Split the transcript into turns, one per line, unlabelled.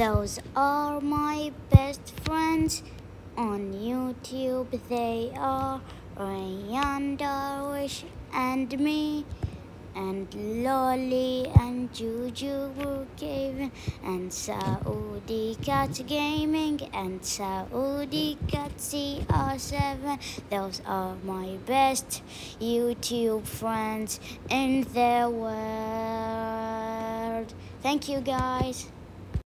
Those are my best friends on YouTube. They are Ryan, Darwish, and me, and Lolly, and Juju Brookhaven, and Saudi Cat Gaming, and Saudi Cat CR7. Those are my best YouTube friends in the world. Thank you, guys.